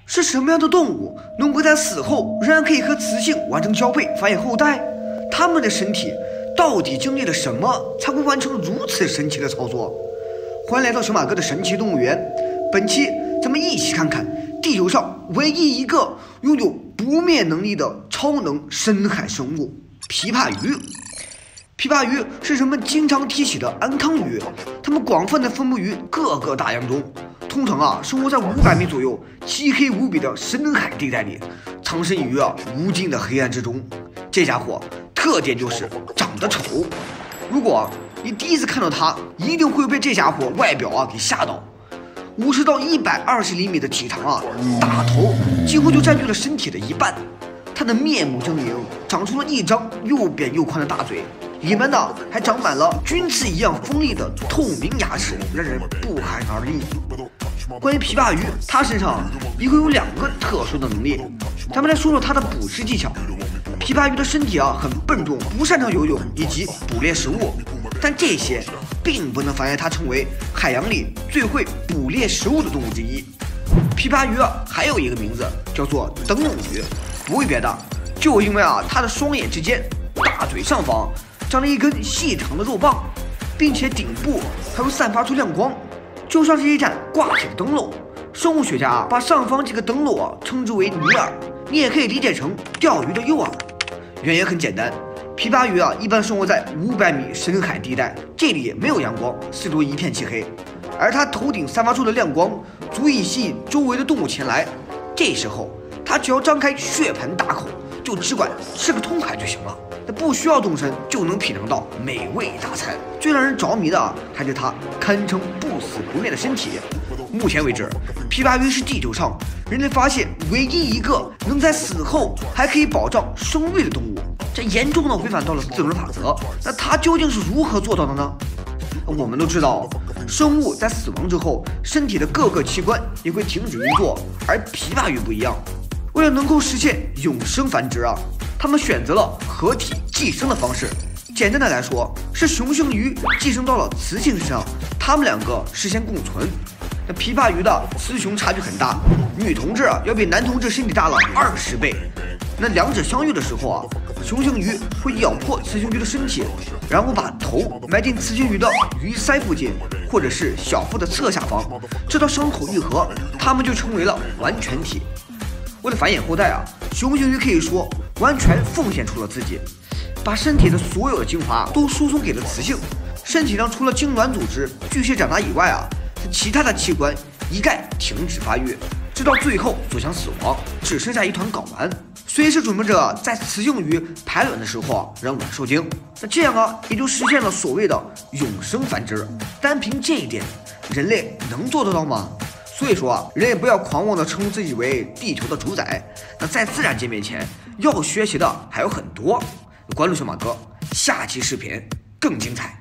是什么样的动物能够在死后仍然可以和雌性完成交配，繁衍后代？它们的身体到底经历了什么，才会完成如此神奇的操作？欢迎来到小马哥的神奇动物园。本期咱们一起看看地球上唯一一个拥有不灭能力的超能深海生物——琵琶鱼。琵琶鱼是人们经常提起的安康鱼，它们广泛的分布于各个大洋中，通常生活在500米左右漆黑无比的深海地带里，藏身于无尽的黑暗之中。这家伙特点就是长得丑，如果你第一次看到它，一定会被这家伙外表给吓到。50到120厘米的体长大头几乎就占据了身体的一半。它的面目狰狞，长出了一张又扁又宽的大嘴，里面呢还长满了军刺一样锋利的透明牙齿，让人不寒而栗。关于琵琶鱼，它身上一共有2个特殊的能力。咱们来说说它的捕食技巧。琵琶鱼的身体很笨重，不擅长游泳以及捕猎食物，但这些并不能妨碍它成为海洋里最会捕猎食物的动物之一。琵琶鱼还有一个名字叫做灯笼鱼，不为别的，就因为它的双眼之间、大嘴上方长了一根细长的肉棒，并且顶部还会散发出亮光，就像是一盏挂起的灯笼。生物学家把上方这个灯笼称之为尼尔，你也可以理解成钓鱼的诱饵。原因很简单，琵琶鱼一般生活在500米深海地带，这里没有阳光，四周一片漆黑，而它头顶散发出的亮光足以吸引周围的动物前来。这时候它只要张开血盆大口，就只管吃个痛快就行了，那不需要动身就能品尝到美味大餐。最让人着迷的还是它堪称不死不灭的身体。目前为止，琵琶鱼是地球上人类发现唯一一个能在死后还可以保障生育的动物，这严重的违反到了自然法则。那它究竟是如何做到的呢？我们都知道，生物在死亡之后，身体的各个器官也会停止运作，而琵琶鱼不一样。为了能够实现永生繁殖它们选择了合体寄生的方式。简单的来说，是雄性鱼寄生到了雌性身上，它们2个实现共存。那琵琶鱼的雌雄差距很大，女同志要比男同志身体大了20倍。那2者相遇的时候雄性鱼会咬破雌性鱼的身体，然后把头埋进雌性鱼的鱼鳃附近，或者是小腹的侧下方，直到伤口愈合，它们就成为了完全体。为了繁衍后代雄性鱼可以说完全奉献出了自己，把身体的所有的精华都输送给了雌性。身体上除了精卵组织巨蟹长大以外其他的器官一概停止发育，直到最后走向死亡，只剩下一团睾丸，随时准备着在雌性鱼排卵的时候让卵受精。那这样也就实现了所谓的永生繁殖。单凭这一点，人类能做得到吗？所以说人也不要狂妄地称自己为地球的主宰。那在自然界面前，要学习的还有很多。关注小马哥，下期视频更精彩。